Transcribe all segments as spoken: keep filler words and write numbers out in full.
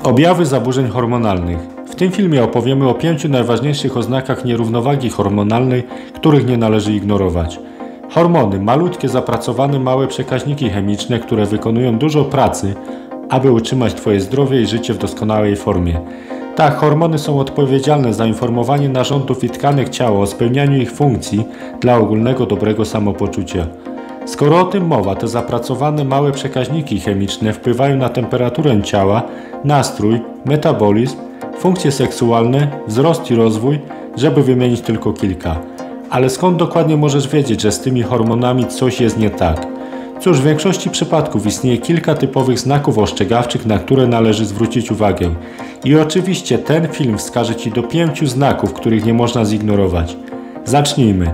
Objawy zaburzeń hormonalnych. W tym filmie opowiemy o pięciu najważniejszych oznakach nierównowagi hormonalnej, których nie należy ignorować. Hormony, malutkie, zapracowane małe przekaźniki chemiczne, które wykonują dużo pracy, aby utrzymać Twoje zdrowie i życie w doskonałej formie. Tak, hormony są odpowiedzialne za informowanie narządów i tkanek ciała o spełnianiu ich funkcji dla ogólnego dobrego samopoczucia. Skoro o tym mowa, te zapracowane małe przekaźniki chemiczne wpływają na temperaturę ciała, nastrój, metabolizm, funkcje seksualne, wzrost i rozwój, żeby wymienić tylko kilka. Ale skąd dokładnie możesz wiedzieć, że z tymi hormonami coś jest nie tak? Cóż, w większości przypadków istnieje kilka typowych znaków ostrzegawczych, na które należy zwrócić uwagę. I oczywiście ten film wskaże Ci do pięciu znaków, których nie można zignorować. Zacznijmy.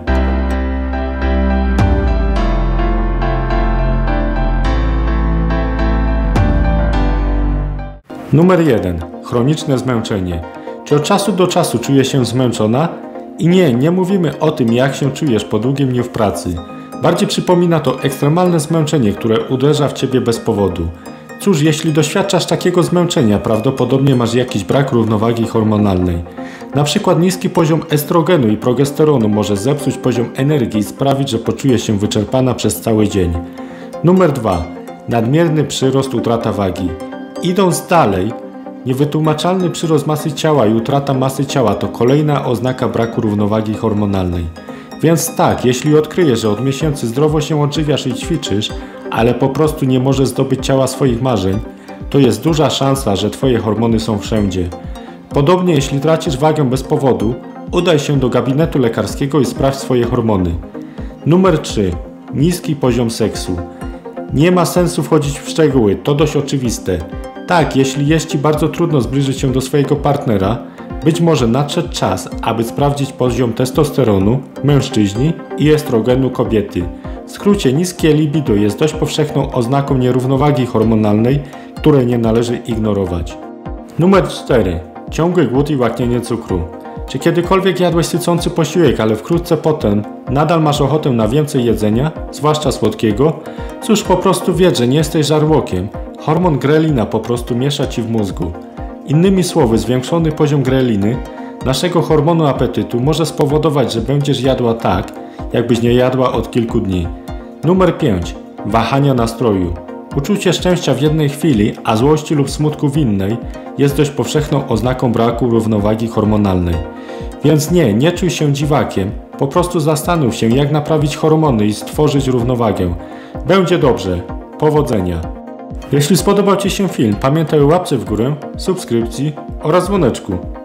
Numer jeden. Chroniczne zmęczenie. Czy od czasu do czasu czujesz się zmęczona? I nie, nie mówimy o tym, jak się czujesz po długim dniu w pracy. Bardziej przypomina to ekstremalne zmęczenie, które uderza w Ciebie bez powodu. Cóż, jeśli doświadczasz takiego zmęczenia, prawdopodobnie masz jakiś brak równowagi hormonalnej. Na przykład niski poziom estrogenu i progesteronu może zepsuć poziom energii i sprawić, że poczujesz się wyczerpana przez cały dzień. Numer dwa. Nadmierny przyrost, utrata wagi. Idąc dalej, niewytłumaczalny przyrost masy ciała i utrata masy ciała to kolejna oznaka braku równowagi hormonalnej. Więc tak, jeśli odkryjesz, że od miesięcy zdrowo się odżywiasz i ćwiczysz, ale po prostu nie możesz zdobyć ciała swoich marzeń, to jest duża szansa, że Twoje hormony są wszędzie. Podobnie jeśli tracisz wagę bez powodu, udaj się do gabinetu lekarskiego i sprawdź swoje hormony. Numer trzy. Niski poziom seksu. Nie ma sensu wchodzić w szczegóły, to dość oczywiste. Tak, jeśli jest Ci bardzo trudno zbliżyć się do swojego partnera, być może nadszedł czas, aby sprawdzić poziom testosteronu mężczyźni i estrogenu kobiety. W skrócie, niskie libido jest dość powszechną oznaką nierównowagi hormonalnej, której nie należy ignorować. Numer cztery. Ciągły głód i łaknienie cukru. Czy kiedykolwiek jadłeś sycący posiłek, ale wkrótce potem nadal masz ochotę na więcej jedzenia, zwłaszcza słodkiego? Cóż, po prostu wiedz, że nie jesteś żarłokiem. Hormon grelina po prostu miesza Ci w mózgu. Innymi słowy, zwiększony poziom greliny, naszego hormonu apetytu, może spowodować, że będziesz jadła tak, jakbyś nie jadła od kilku dni. Numer pięć. Wahania nastroju. Uczucie szczęścia w jednej chwili, a złości lub smutku w innej jest dość powszechną oznaką braku równowagi hormonalnej. Więc nie, nie czuj się dziwakiem, po prostu zastanów się, jak naprawić hormony i stworzyć równowagę. Będzie dobrze. Powodzenia. Jeśli spodobał Ci się film, pamiętaj o łapce w górę, subskrypcji oraz dzwoneczku.